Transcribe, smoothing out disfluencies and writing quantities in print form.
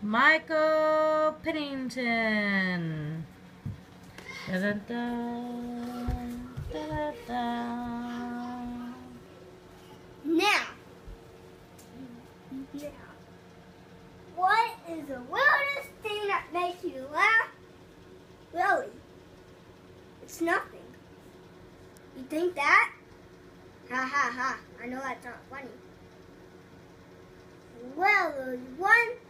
Michael Pennington. Da, da, da, da, da, da. Now, what is the weirdest thing that makes you laugh? Really? It's nothing. You think that? Ha ha ha. I know that's not funny. Well, there's one